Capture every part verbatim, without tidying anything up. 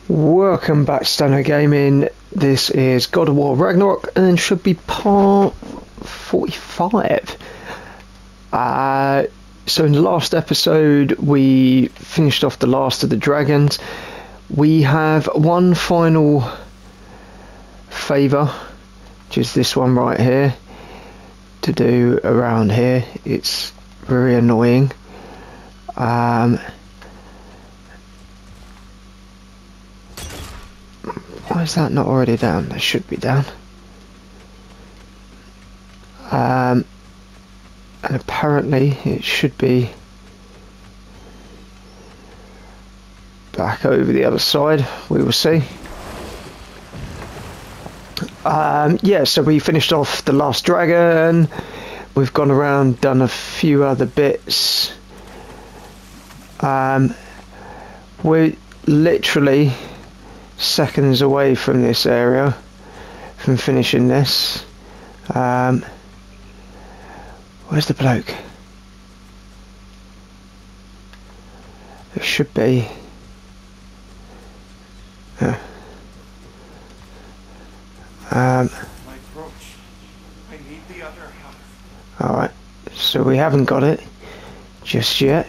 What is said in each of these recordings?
Welcome back, Stano Gaming. This is God of War Ragnarok and should be part forty-five. Uh, so in the last episode we finished off the last of the dragons. We have one final favour, which is this one right here, to do around here. It's very annoying. Um, Why is that not already down? That should be down. Um, and apparently it should be back over the other side. We will see. Um, yeah, so we finished off the last dragon. We've gone around, done a few other bits. Um, we're literally seconds away from this area, from finishing this. Um, where's the bloke? There should be. Uh, um, Alright, so we haven't got it just yet.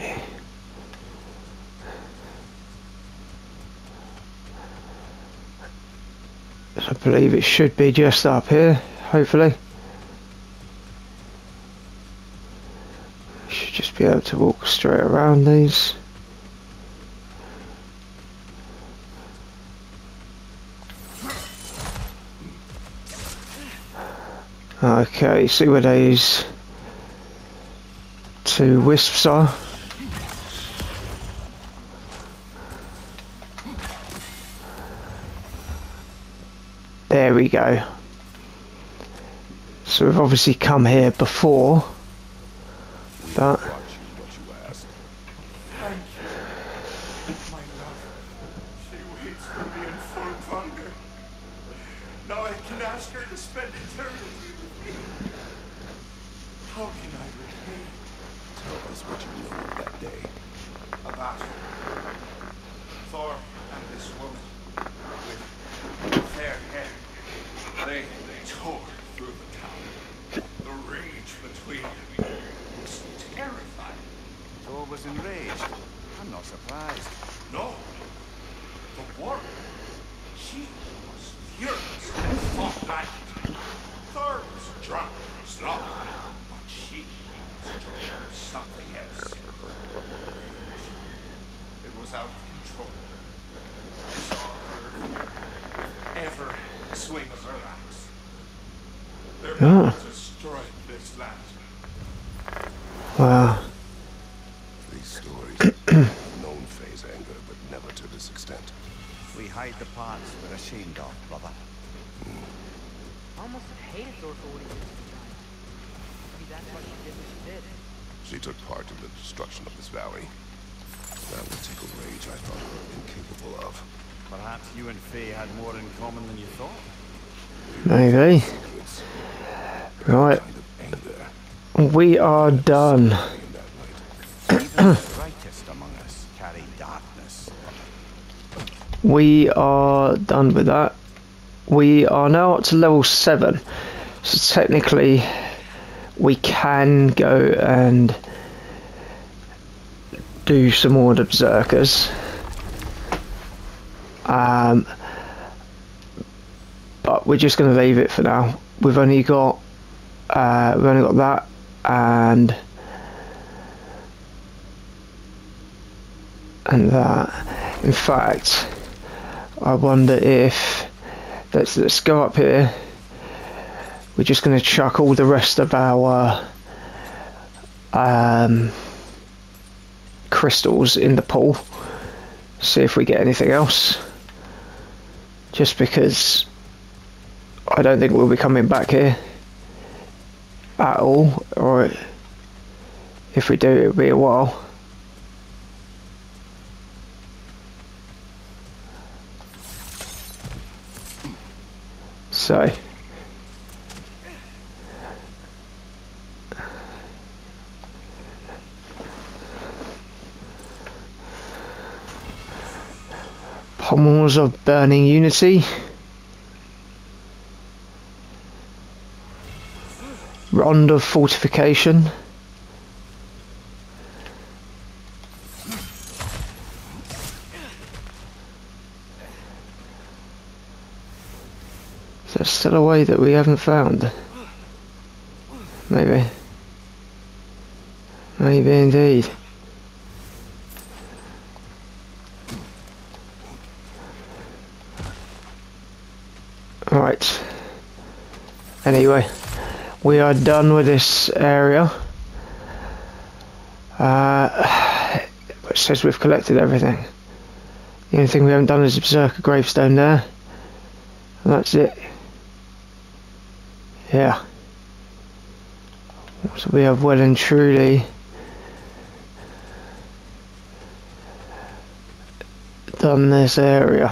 I believe it should be just up here, hopefully. Should just be able to walk straight around these. Okay, see where these two wisps are. There we go. So we've obviously come here before, but now I can ask her to spend eternity with me. How can I repay? Tell us what you know of that day. About Thor and this woman with fair hair. They, they tore through the town. The rage between them was terrifying. Thor was enraged. I'm not surprised. No. The war. She was furious and fought back. Thor was drunk, was not, but she was drunk of something else. It was out of control. I saw her ever swing of her axe. Their Oh. oh. destroyed this land. wow. These stories have known Faye's anger, but never to this extent. We hide the parts we're ashamed of, brother. I almost hated Thor for what he did to the giant. Maybe that's why she did what she did. She took part in the destruction of this valley. That would take a rage I thought her incapable of. Perhaps you and Faye had more in common than you thought. Maybe. It's Right, kind of anger we are done. in that light. Even the brightest among us carry darkness. We are done with that. We are now up to level seven, so technically we can go and do some more berserkers. Um, but we're just going to leave it for now. We've only got uh, we've only got that and and that. In fact, I wonder if let's let's go up here. We're just going to chuck all the rest of our um, crystals in the pool. See if we get anything else. Just because I don't think we'll be coming back here at all, or if we do, it'll be a while. So Pommels of Burning Unity. Rond of Fortification. Is there still a way that we haven't found? Maybe. Maybe indeed. Right. Anyway, we are done with this area. Uh, it says we've collected everything. The only thing we haven't done is the Berserker gravestone there. And that's it. Yeah. So we have well and truly done this area.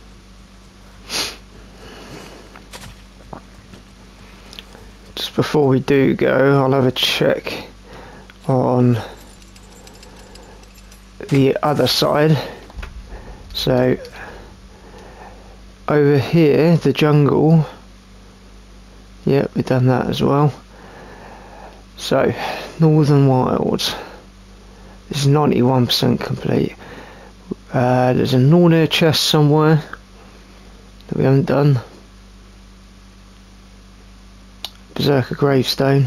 Just before we do go, I'll have a check on the other side. So over here, the jungle. Yep, we've done that as well. So, Northern Wilds. This is ninety-one percent complete. Uh, there's a Nornir chest somewhere that we haven't done. Berserker gravestone.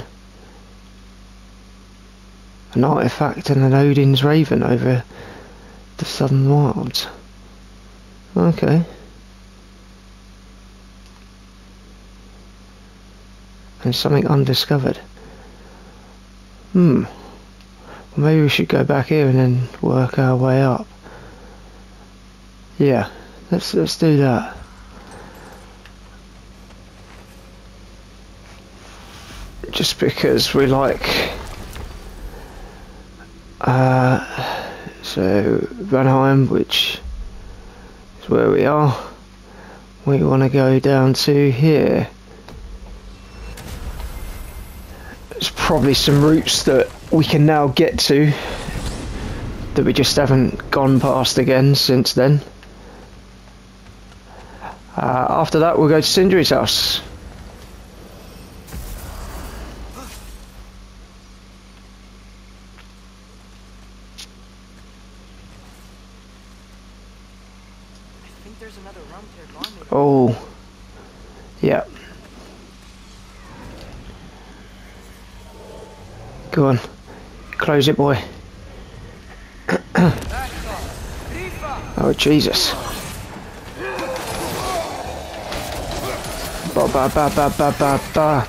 An artifact and an Odin's Raven over the Southern Wilds. Okay. And something undiscovered. Hmm. Well, maybe we should go back here and then work our way up. Yeah, let's let's do that. Just because we like. Uh, so Vanheim, which is where we are. We want to go down to here. There's probably some routes that we can now get to that we just haven't gone past again since then. Uh, after that we'll go to Sindri's house. I think there's another rum tear gone maybe. Oh, yeah. Go on, close it, boy. Oh Jesus! Ba ba ba ba ba ba ba.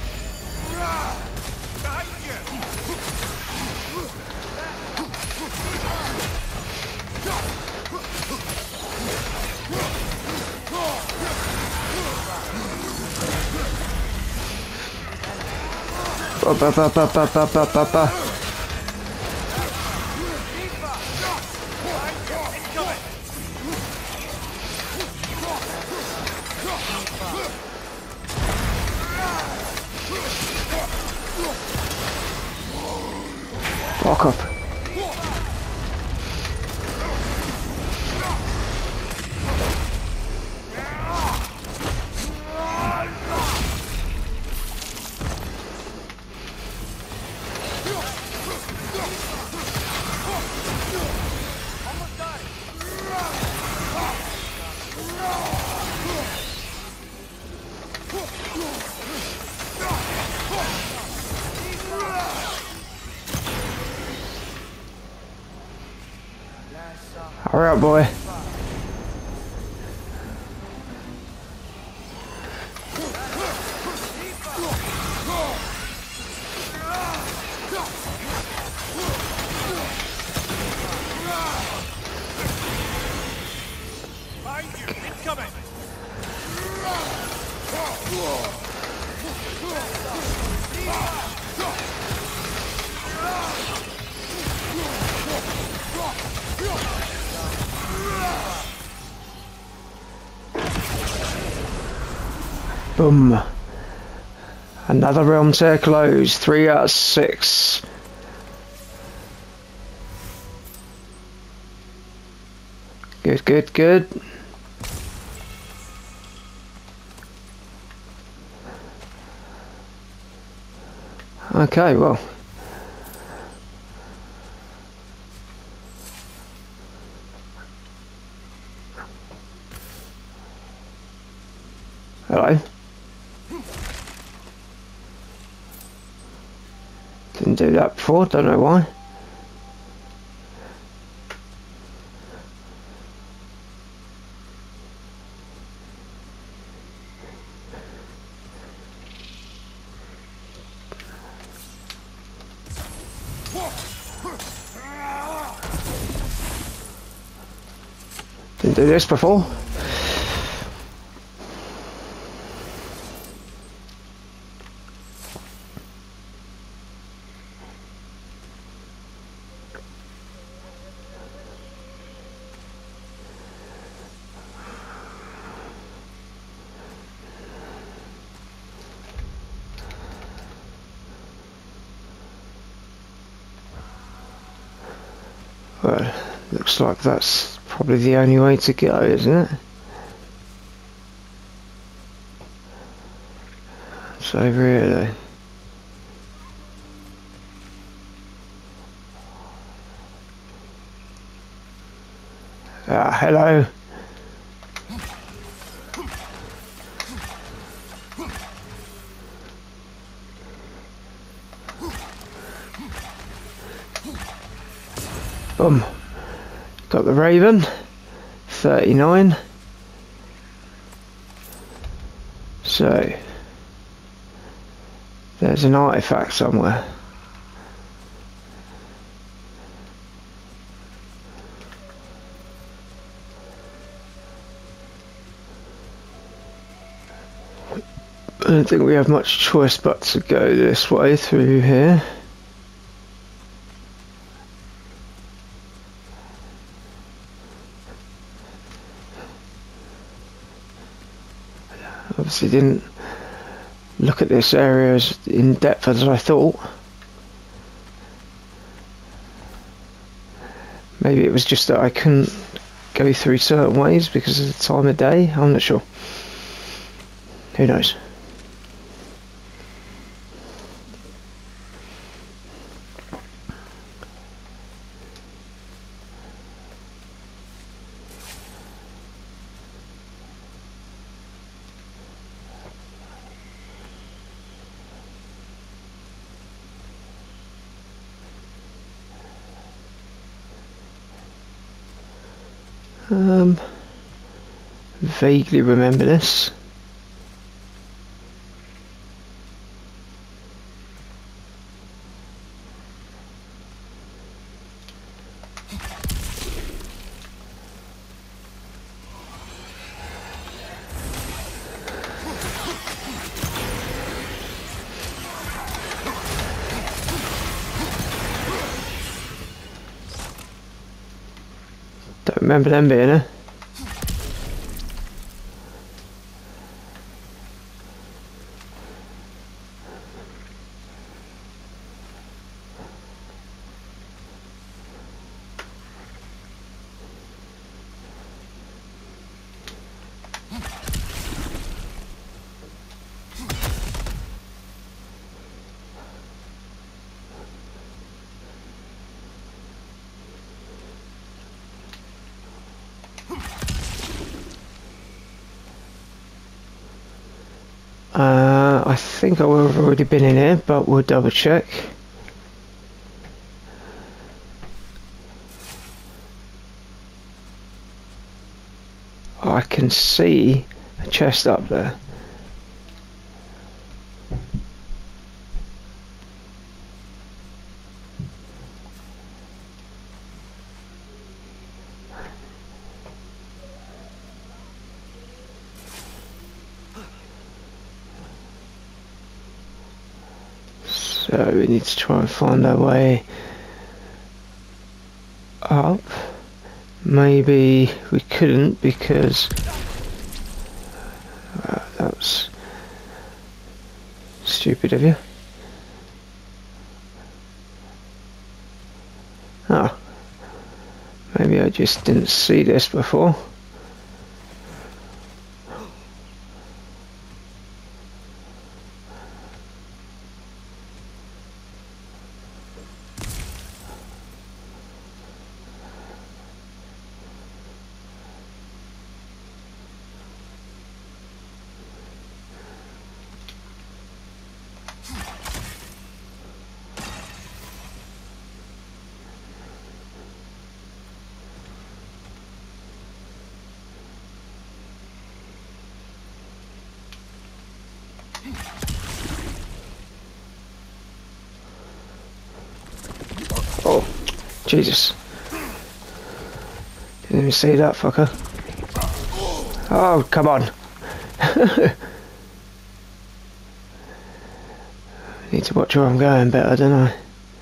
Ba ba ba ba ba ba ba ba ba. Walk up. Hurry up, boy. Boom. Another realm tear closed. Three out of six. Good, good, good. Okay, well. Hello. Didn't do that before, don't know why. Didn't do this before. Well, looks like that's probably the only way to go, isn't it? So really. Ah, hello. Boom. Got the Raven. thirty-nine. So, there's an artifact somewhere. I don't think we have much choice but to go this way through here. Obviously didn't look at this area as in depth as I thought. Maybe it was just that I couldn't go through certain ways because of the time of day. I'm not sure. Who knows? Um, vaguely remember this. Don't remember them being there. Uh, I think I would have already been in here, but we'll double check. I can see a chest up there. So we need to try and find our way up. Maybe we couldn't because uh, that was stupid of you. Oh, Maybe I just didn't see this before. Oh, Jesus. Didn't even see that fucker. Oh, come on. Need to watch where I'm going better, don't I?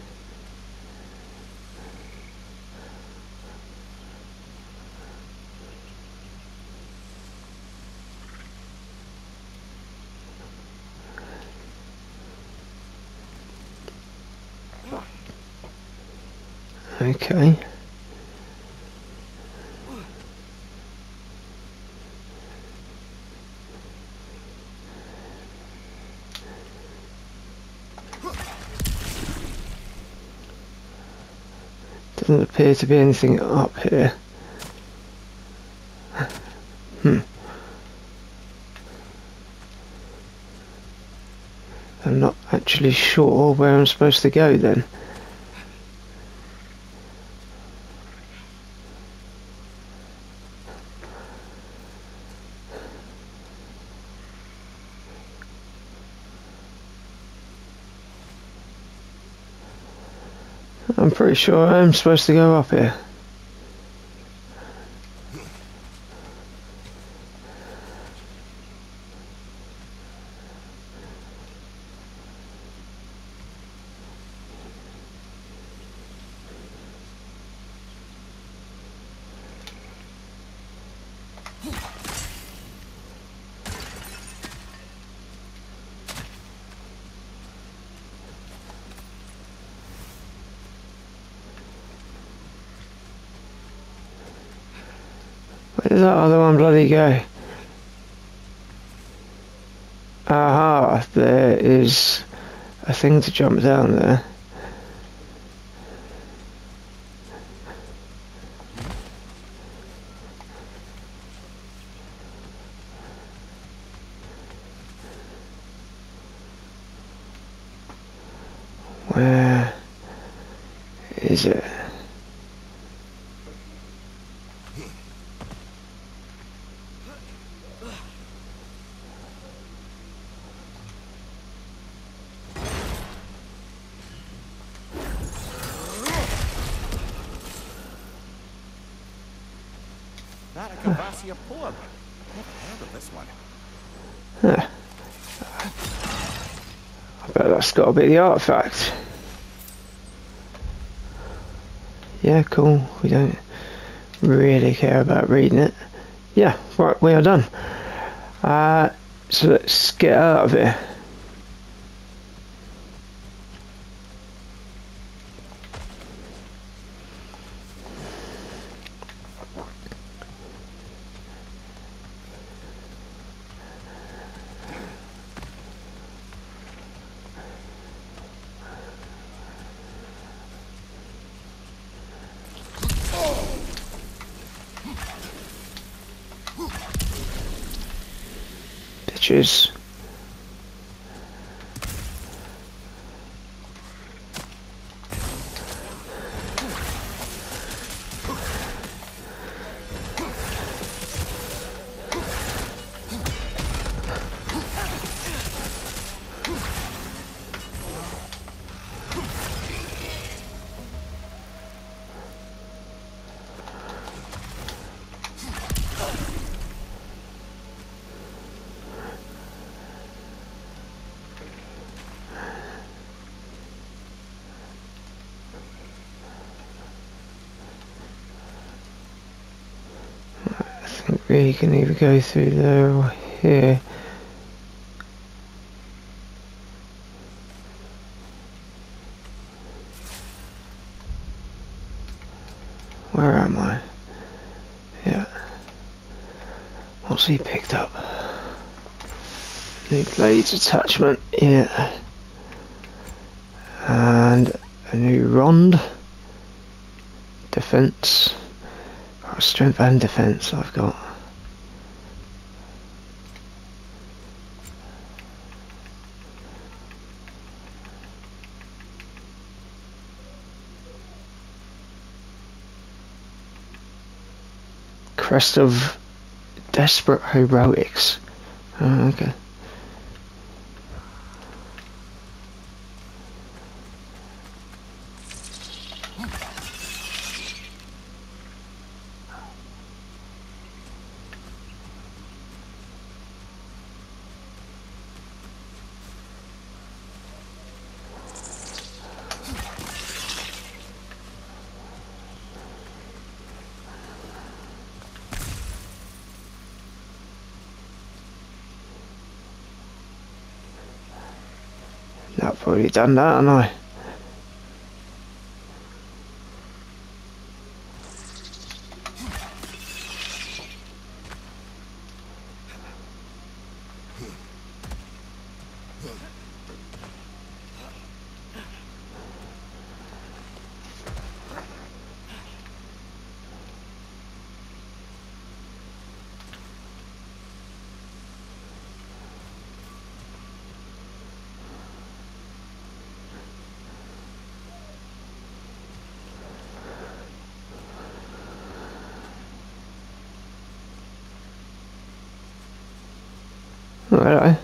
Okay. Doesn't appear to be anything up here. Hmm. I'm not actually sure where I'm supposed to go then. I'm pretty sure I'm supposed to go up here. Where does that other one bloody go? Aha, there is a thing to jump down there. Where is it? That a Cavassier poem. Never heard of this one. Huh. I bet that's got to be the artifact. Yeah, cool. We don't really care about reading it. Yeah, right, we are done. Uh, so let's get out of here. Bitches. We can either go through there or here. Where am I? What's he picked up? New blades attachment, yeah. And a new rond. Defense. Oh, strength and defense I've got. Crest of Desperate Heroics. Oh, okay. I've already done that, haven't I? Hello.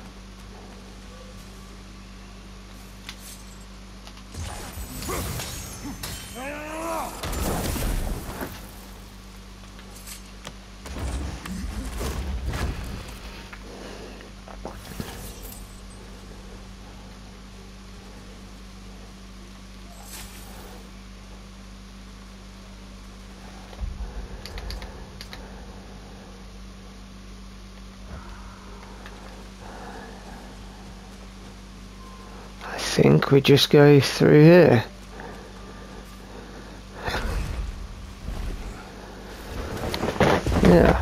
I think we just go through here. Yeah.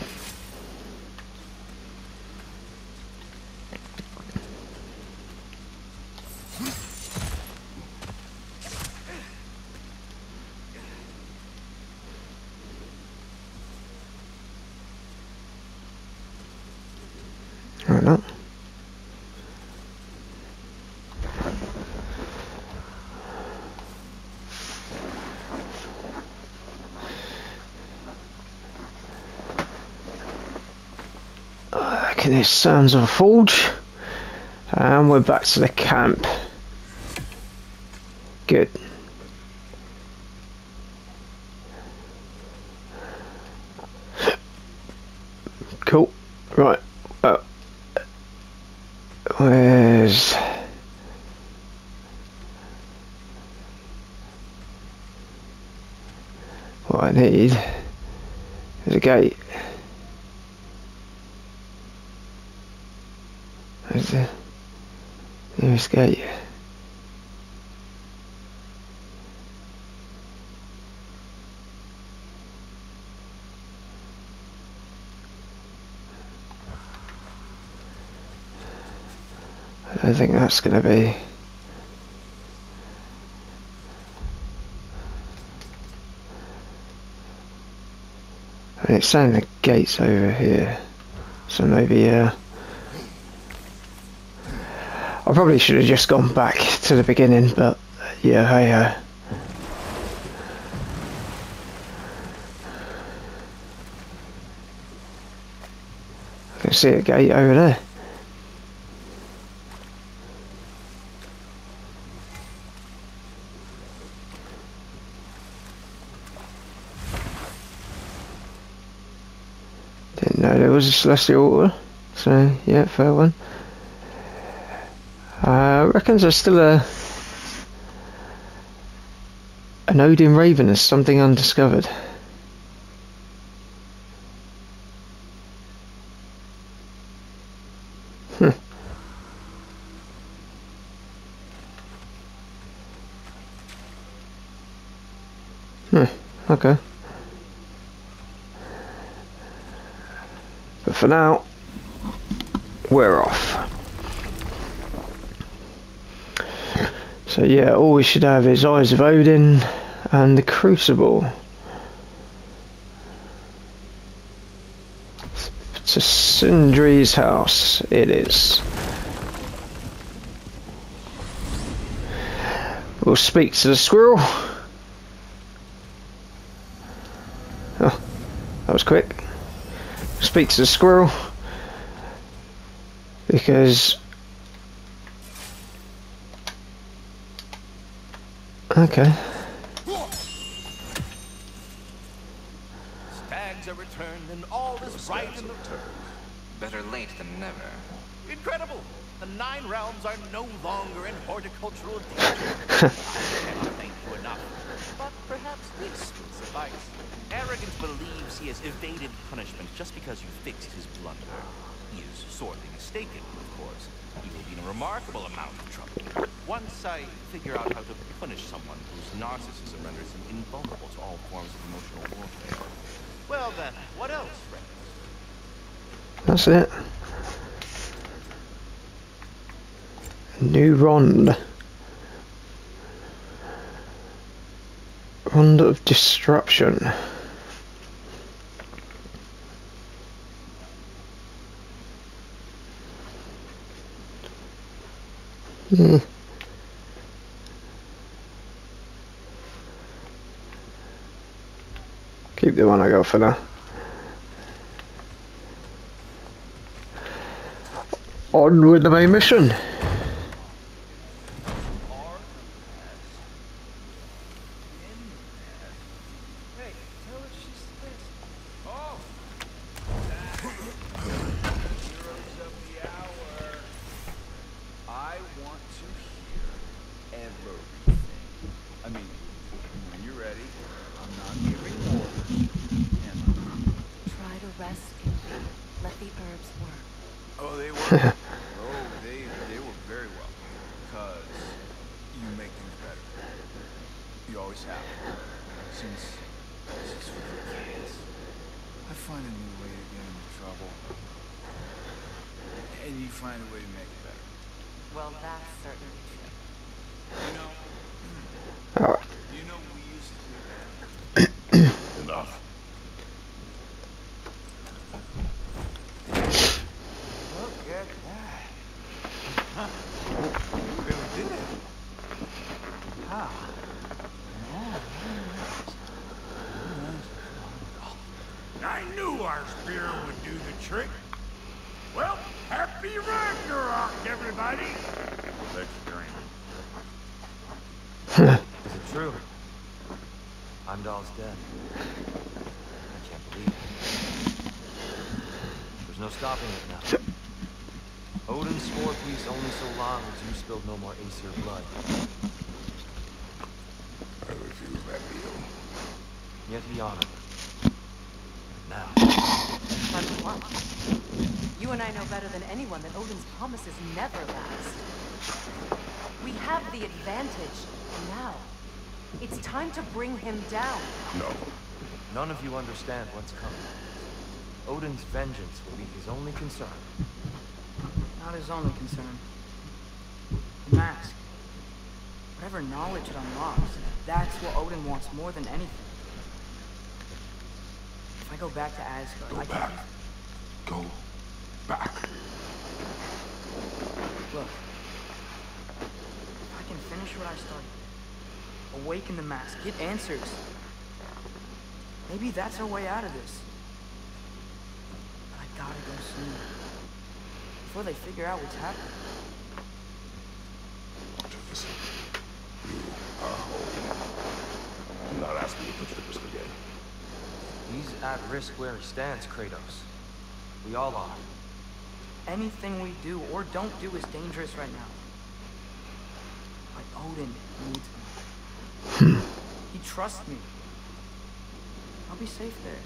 Right now. Okay, this sounds of a forge, and we're back to the camp. Good. Cool. Right. Oh. Where's what I need is a gate. Where's the nearest gate? I don't think that's going to be. I mean, it's saying the gate's over here, so maybe uh, I probably should have just gone back to the beginning, but yeah, hey ho. I can see a gate over there. Didn't know there was a celestial order, so yeah, fair one. I uh, reckons there's still a an Odin Raven as something undiscovered. Hmm. Hmm. Okay. But for now, we're off. So yeah, all we should have is Eyes of Odin and the Crucible. To Sindri's house it is. We'll speak to the squirrel. Oh, that was quick. Speak to the squirrel because okay. Stags are returned and all is right in the turn. Better late than never. Incredible! The Nine Realms are no longer in horticultural danger. I can't thank you enough. But perhaps this will suffice. Arrogance believes he has evaded punishment just because you fixed his blunder. He is sorely mistaken, of course. He will be in a remarkable amount of trouble. Once I figure out how to punish someone whose narcissism renders him invulnerable to all forms of emotional warfare. Well then, what else, friends? That's it. New Rond. Rond of Disruption. Hmm. Keep the one I got for now. On with the main mission. Find a way to make it better. Well, that's certainly true. You know, All right. you know we used to do that. Enough. Look at that. Huh. You really did it. How? I knew our spear would do the trick. Well, happy Ragnarok, everybody! Let's dream. Is it true? Heimdall's dead. I can't believe it. There's no stopping it now. Odin swore peace only so long as you spilled no more Aesir blood. I refuse that deal. Yet he honored it. Now. But what? You and I know better than anyone that Odin's promises never last. We have the advantage now. It's time to bring him down. No. None of you understand what's coming. Odin's vengeance will be his only concern. Not his only concern. The mask. Whatever knowledge it unlocks, that's what Odin wants more than anything. If I go back to Asgard, Go I back. can... Go back. Look. If I can finish what I started, awaken the mask, get answers. Maybe that's our way out of this. But I gotta go soon. Before they figure out what's happening. Artemis, you are home. I'm not asking you to put the risk again. He's at risk where he stands, Kratos. We all are. Anything we do or don't do is dangerous right now. But Odin needs me. He trusts me. I'll be safe there.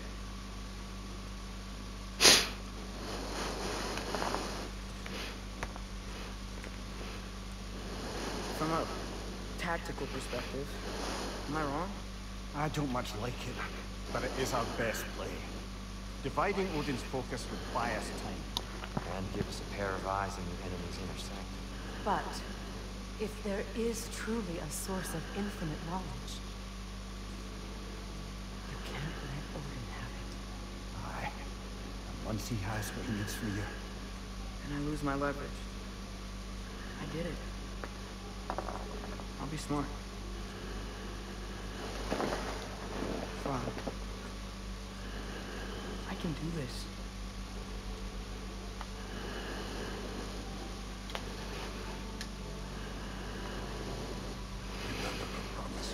From a tactical perspective, am I wrong? I don't much like it, but it is our best play. Dividing Odin's focus would buy us time. And give us a pair of eyes when the enemies intersect. But if there is truly a source of infinite knowledge, you can't let Odin have it. Aye. And once he has what he needs from you, And I lose my leverage. I did it. I'll be smart. Fine. I can do this. Remember her promise.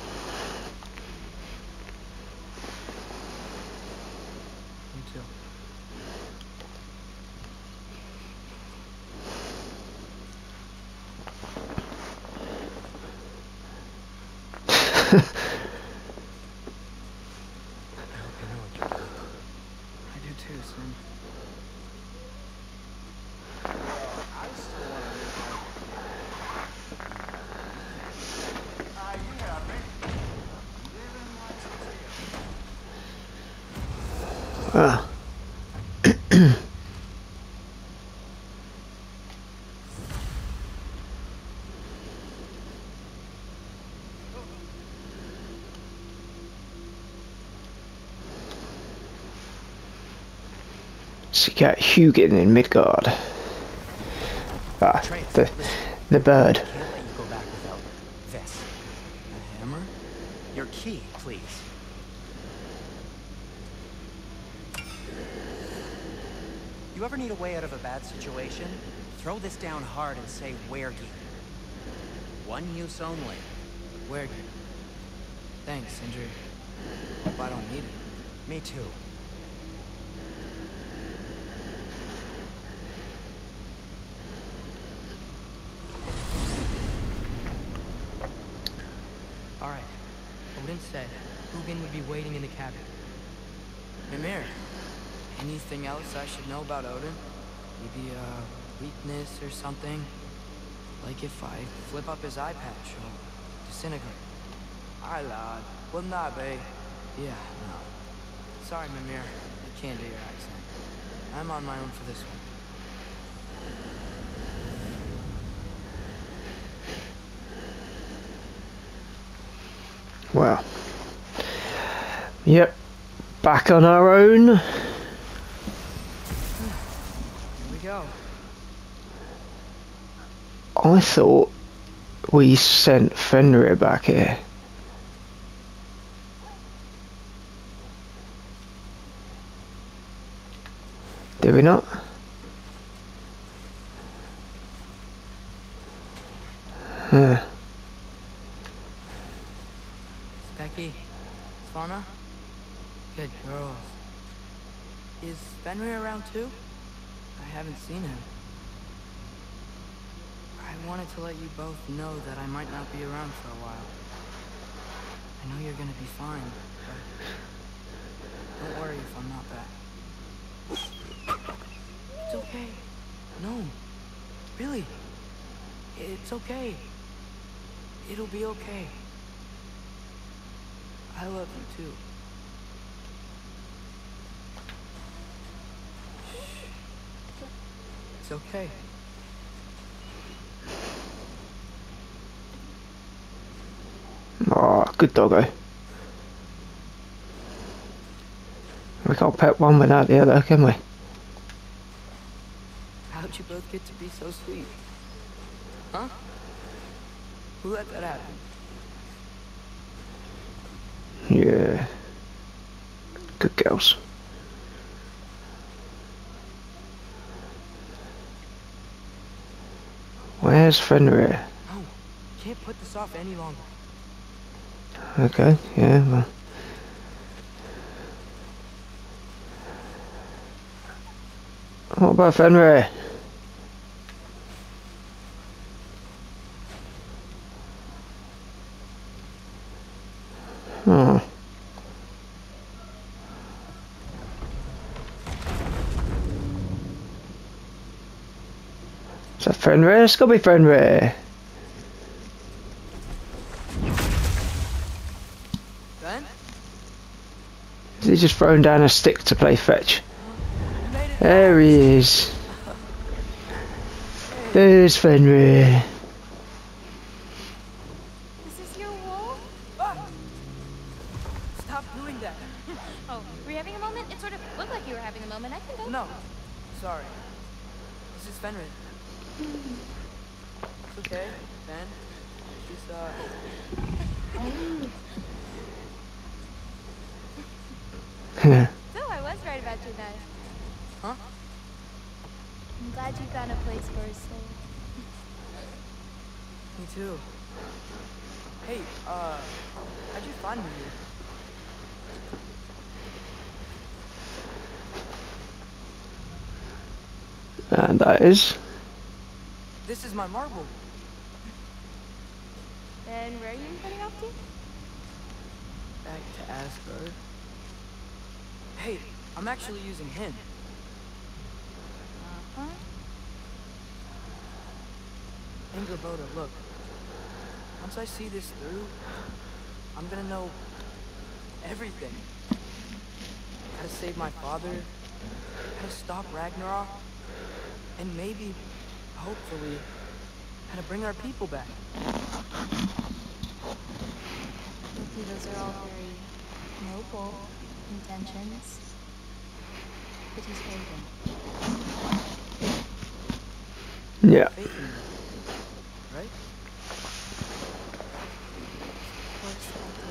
You too. I do too, son. Ah. So you got Hugin in Midgard. Ah, the, the bird. can't let you go back without this. A hammer? Your key, please. You ever need a way out of a bad situation? Throw this down hard and say Wergi. One use only. Wergi. Thanks, Sindri. Hope I don't need it. Me too. Alright. Odin said Hugin would be waiting in the cabin. Mimir, anything else I should know about Odin? Maybe a weakness or something? Like if I flip up his eye patch or disintegrate. Aye, lad. Wouldn't that be? Yeah, no. Sorry, Mimir. I can't do your accent. I'm on my own for this one. Well, yep, back on our own. Here we go. I thought we sent Fenrir back here. Did we not? Huh. Becky, Svana, good girls. Is Fenrir around too? I haven't seen him. I wanted to let you both know that I might not be around for a while. I know you're gonna be fine, but don't worry if I'm not back. It's okay. No, really, it's okay. It'll be okay. I love you too. Shh. It's okay. Oh, good doggo. We can't pet one without the other, can we? How'd you both get to be so sweet? Huh? Who let that happen? Yeah. Good girls. Where's Fenrir? No, can't put this off any longer. Okay, yeah, well. What about Fenrir? Hmm. Is that Fenrir? It's gotta be Fenrir. Ben? Is he just thrown down a stick to play fetch? There he is. There's Fenrir. Is this your wolf? Stop doing that. Oh, were you having a moment? It sort of looked like you were having a moment. I can go. No. Sorry. This is Fenrir. It's okay, Fen. Just, uh... So I was right about you guys. Huh? I'm glad you found a place for a soul. Me too. Hey, uh... how'd you find me here? And that is. This is my marble. And where are you heading off to? Back to Asgard. Hey, I'm actually using him. Uh-huh. Angerboda, look. Once I see this through, I'm gonna know everything. How to save my father, how to stop Ragnarok, and maybe, hopefully, how to bring our people back. Hopefully those are all very noble intentions. But he's waiting. Yeah. Faith in me, right? Of course I do.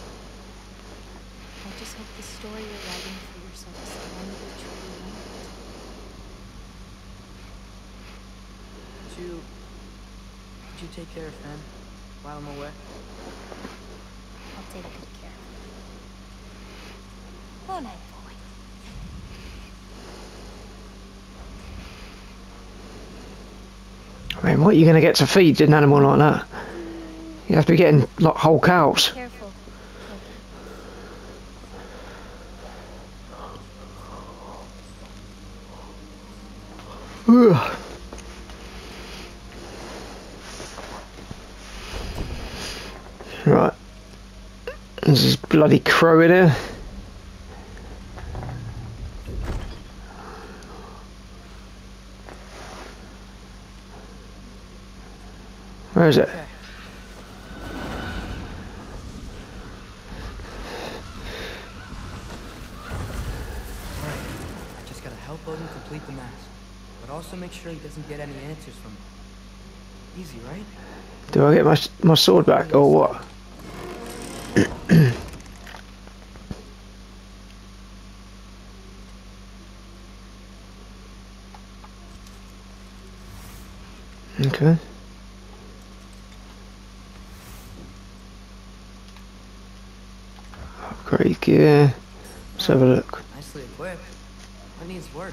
I just hope the story you're writing for yourself is the one that you truly want. Could you... Could you take care of Fen while I'm away? I'll take good care of you. Good night, boy. I mean, what are you going to get to feed an animal like that? You have to be getting like whole cows. Careful. Ugh. Right. There's this bloody crow in here. Where is it? Okay. Alright, I just gotta help Odin complete the mask, but also make sure he doesn't get any answers from me. Easy, right? Do I get my my sword back or what? Okay. Upgrade gear. Let's have a look. Nicely equipped. What needs work?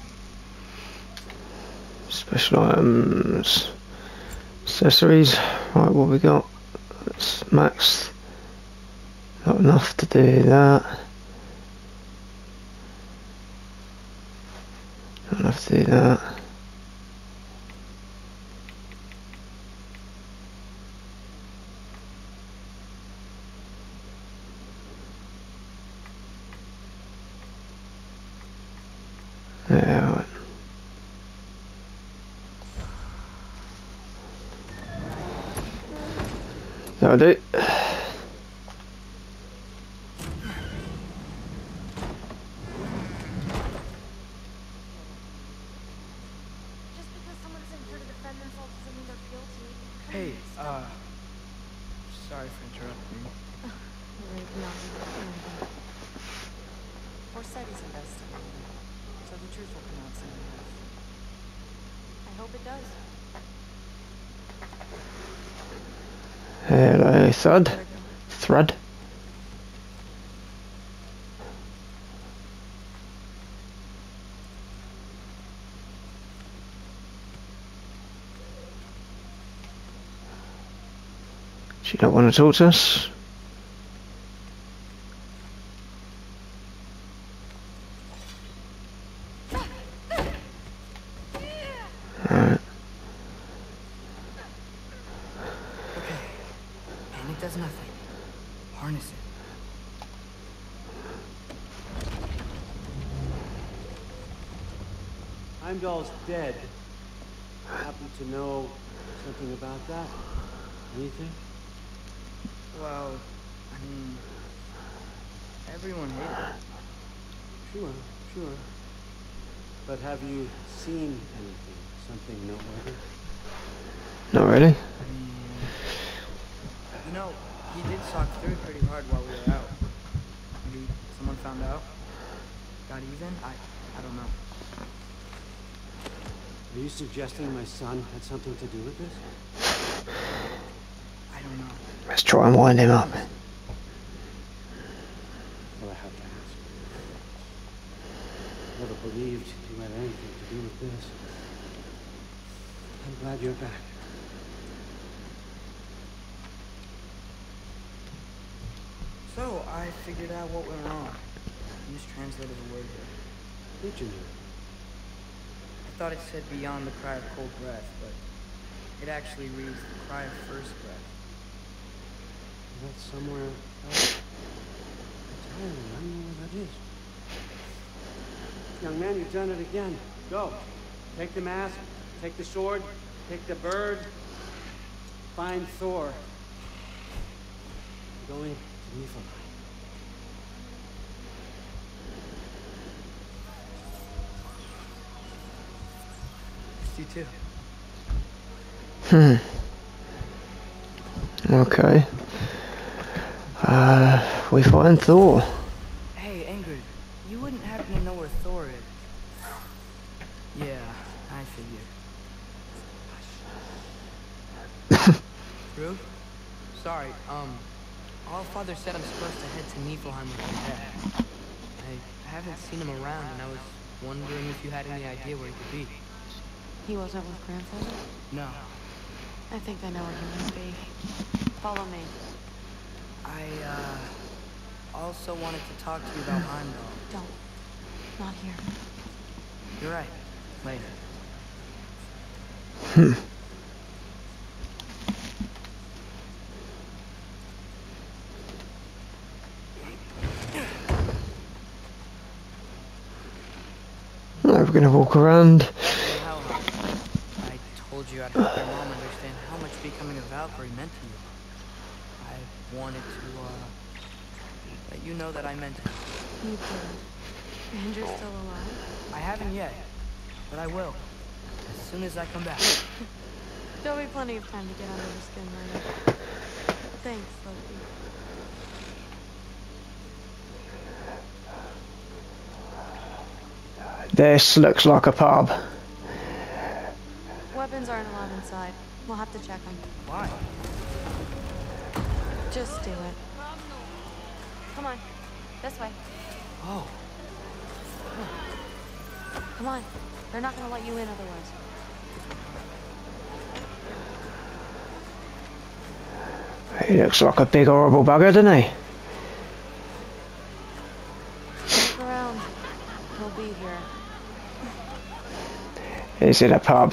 Special items. Accessories. Right, what we got? It's maxed. Not enough to do that. Not enough to do that. Yeah, right. That'll do. Just because someone isn't here to defend themselves doesn't mean they're guilty. Hey, uh... sorry for interrupting. Forsett is investigating, so the truth will come out soon enough. I hope it does. Hello, Thud. Thrud. She don't want to talk to us. Alright. Okay. And it does nothing. Harness it. Heimdall's dead. Happen to know something about that? Anything? Well, I mean, everyone hated him. Sure, sure. But have you seen anything? Something noteworthy? Not really. You know, he did sock through pretty hard while we were out. Maybe someone found out? Got even? I, I don't know. Are you suggesting my son had something to do with this? I don't know. Let's try and wind him up. Well, I have to ask. Never believed you had anything to do with this. I'm glad you're back. So, I figured out what went wrong. I mistranslated the word here. Did you? I thought it said beyond the cry of cold breath, but it actually reads the cry of first breath. That's somewhere else. Entirely, I know where that is. Young man, you've done it again. Go. Take the mask, take the sword, take the bird. Find Thor. You're going to Niflheim. You too. Hmm. Okay. Uh, we find Thor. Hey, Ingrid, you wouldn't happen to know where Thor is? Yeah, I figured. Rude? Sorry, um, Allfather said I'm supposed to head to Niflheim with my dad. I haven't seen him around, and I was wondering if you had any idea where he could be. He wasn't with Grandfather? No. I think I know where he might be. Follow me. I, uh, also wanted to talk to you about Heimdall. Don't. Not here. You're right. Later. Hmm. Now we're gonna walk around. I told you I'd help your mom understand how much becoming a Valkyrie meant to you. I wanted to, uh, let you know that I meant it. You did. And you're still alive? I haven't yet, but I will. As soon as I come back. There'll be plenty of time to get under the skin later. Thanks, Loki. This looks like a pub. Weapons aren't allowed inside. We'll have to check them. Why? Just do it. Come on. This way. Oh. Come on. They're not gonna let you in otherwise. He looks like a big horrible bugger, doesn't he? Look around. He'll be here. He's in a pub.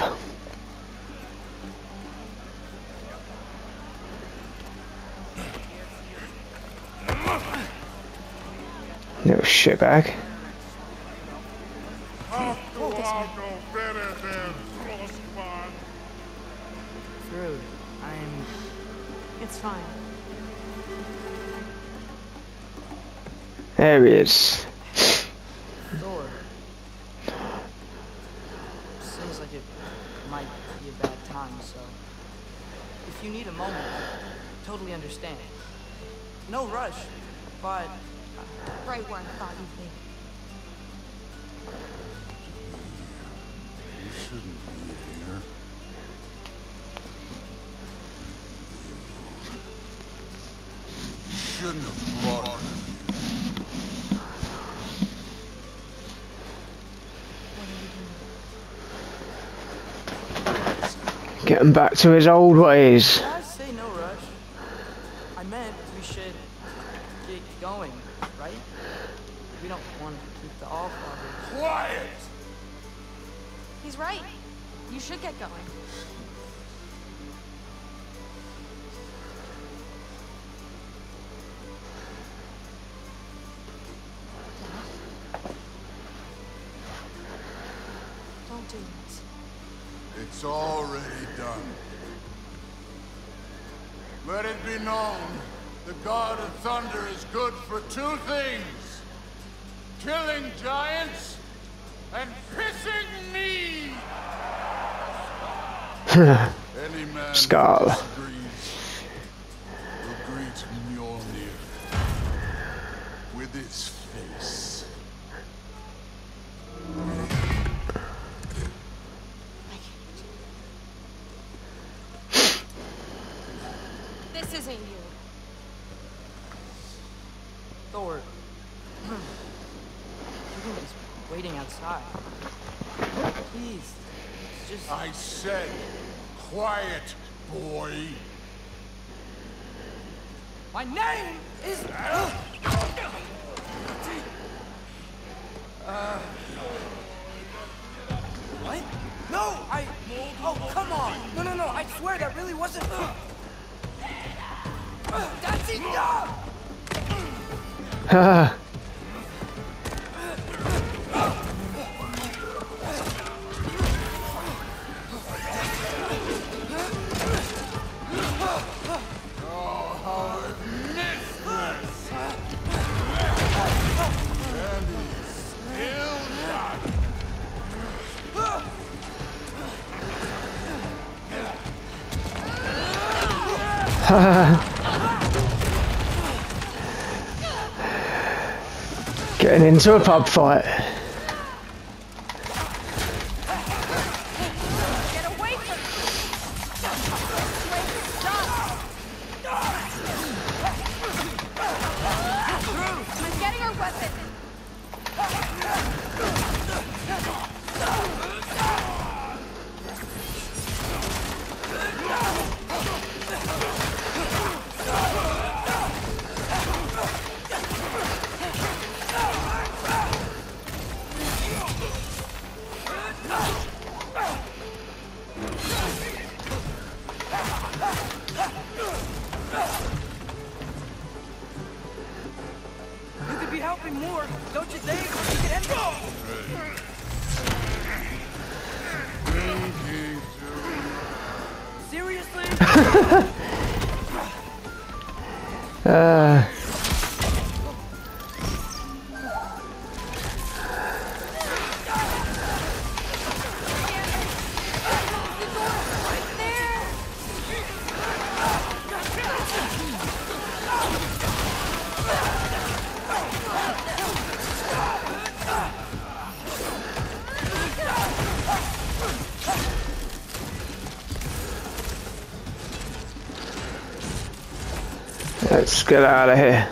Little shitbag. Rude. I'm... It's fine. There he is. Thor. Seems like it might be a bad time, so... If you need a moment, I totally understand. No rush, but... Right where I thought you'd be. You shouldn't be here. You shouldn't have brought her. Getting back to his old ways. I say no rush. I meant we should get going, right? We don't want to keep the Allfather. Quiet! He's right. You should get going. Don't doomed. It's already done. Let it be known, the God of Thunder is good for two things. Killing giants and pissing me! Any man Skull. who disagrees will greet Mjolnir with his face. This isn't you. Thor. Everyone's waiting outside. Please. It's just. I said, quiet, boy. My name is. Uh. What? No, I. Oh, come on. No, no, no. I swear that really wasn't. That's enough. Haha. Getting into a pub fight. Get away from me! Stop! I'm getting her weapon! You could be helping more, don't you think? You could end it. Seriously? uh. Let's get out of here.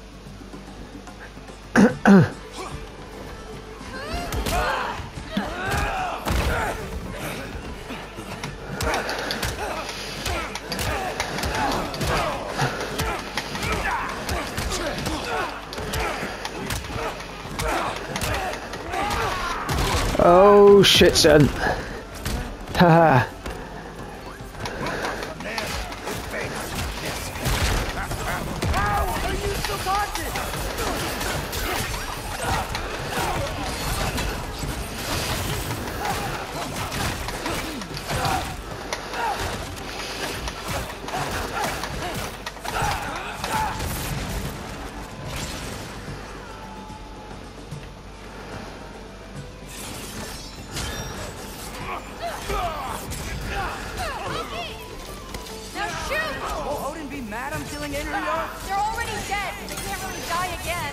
Oh shit, son. Haha. They're already dead. They can't really die again.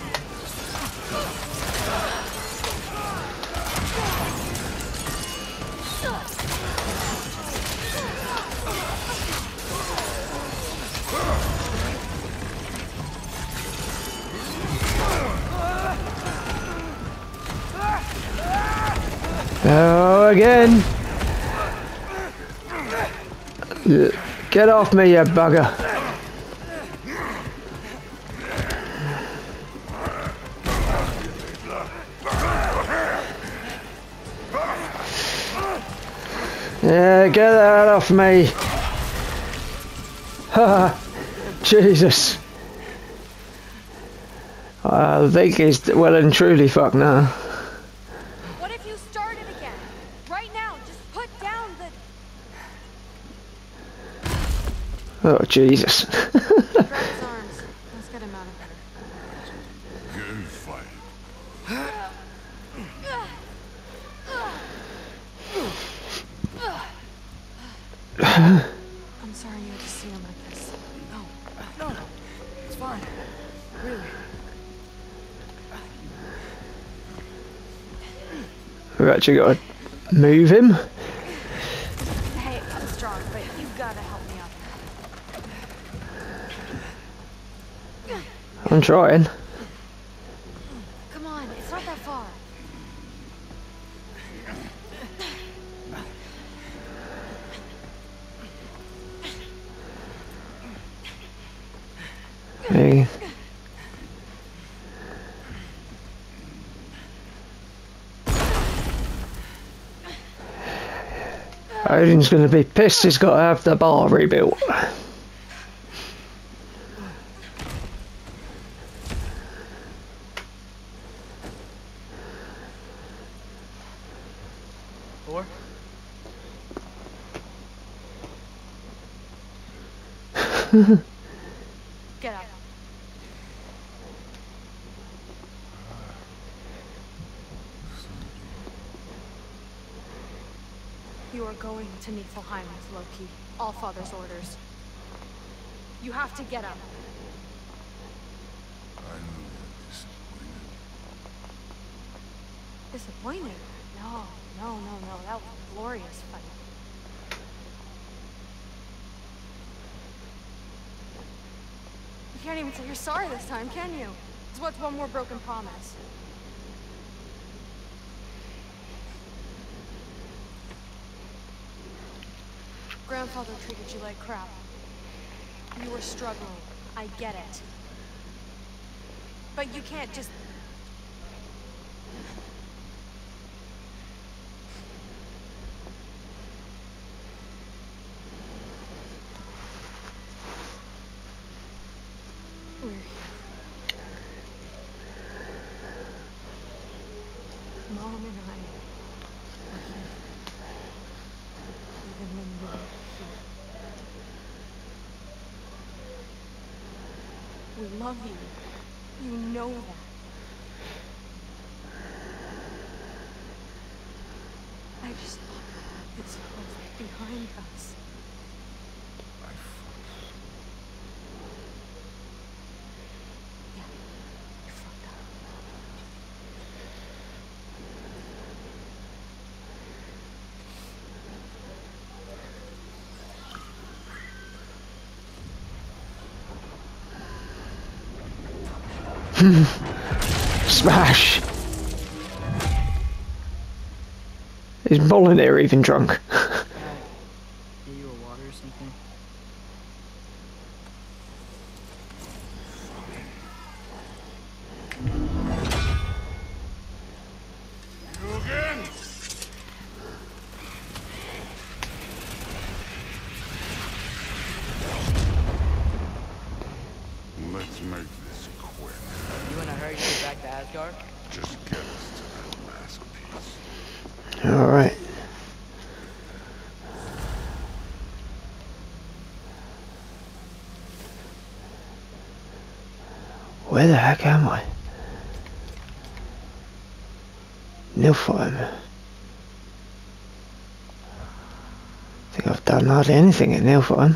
Oh, again. Get off me, you bugger. Yeah, get that off me. Ha! Jesus. I think he's well and truly fucked now. What if you started again? Right now? Oh, Jesus. Grab his arms. Let's get him out of here. Good fight. I'm sorry you had to see him like this. No, no, no. It's fine. Really. We've actually got to move him. Hey, I'm strong, but you gotta help me out. I'm trying. Come on, it's not that far. Hey. Odin's going to be pissed he's got to have the bar rebuilt. Thor? Get up. You are going to Niflheim with Loki. Allfather's orders. You have to get up. I know you're disappointed. Disappointed? No, no, no, no. That was a glorious fight. You can't even say you're sorry this time, can you? It's what's one more broken promise. Grandfather treated you like crap. You were struggling. I get it. But you can't just... We're here. Mom and I are here. Even when you're here. We love you. You know that. I just thought it's all behind us. I fucked. Yeah, you fucked up. Smash! Is Molinear even drunk? Can I get you a water or something? You again? Let's make this quick. You in a hurry to get back to Asgard? Just get us to that last piece. Alright. Where the heck am I? Niflheim. I think I've done hardly anything at Niflheim.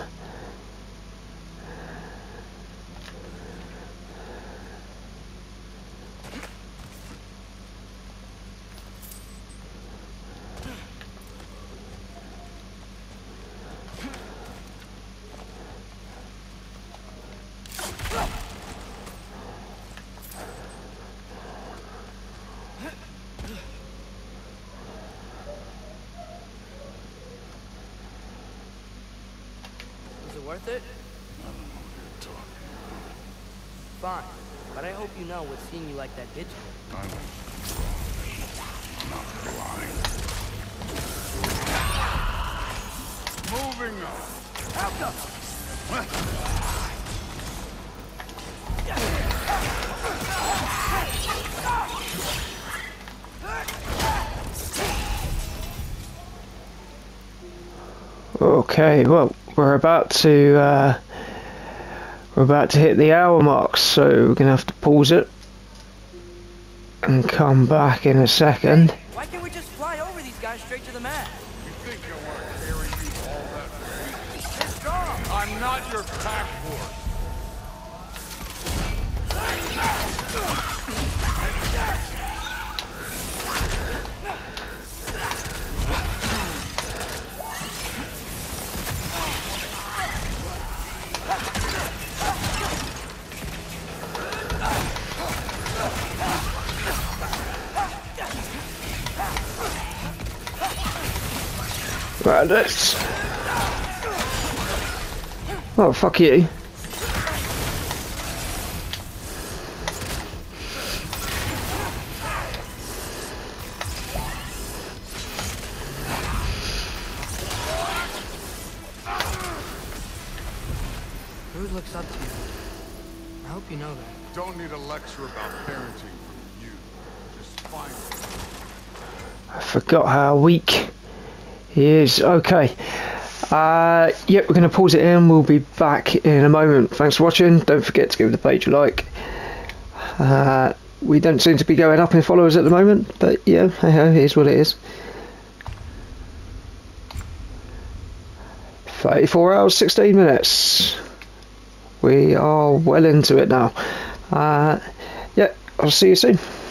Was it worth it? I don't know what you're talking Fine. But I hope you know what seeing you like that did to me. about. I'm not blind. Moving on. Okay, well, we're about to uh, we're about to hit the hour mark, so we're gonna have to pause it and come back in a second. Why can't we just fly over these guys straight to the mast? You think I want to carry you all that weight? It's strong. I'm not your pack horse. Right, let's... Oh, fuck you. Rude looks up to you. I hope you know that. Don't need a lecture about parenting from you. Just find it. I forgot how weak he is. Okay. Uh, yep, we're going to pause it in. We'll be back in a moment. Thanks for watching. Don't forget to give the page a like. Uh, we don't seem to be going up in followers at the moment, but yeah, hey ho, here's what it is. thirty-four hours, sixteen minutes. We are well into it now. Uh, yeah, I'll see you soon.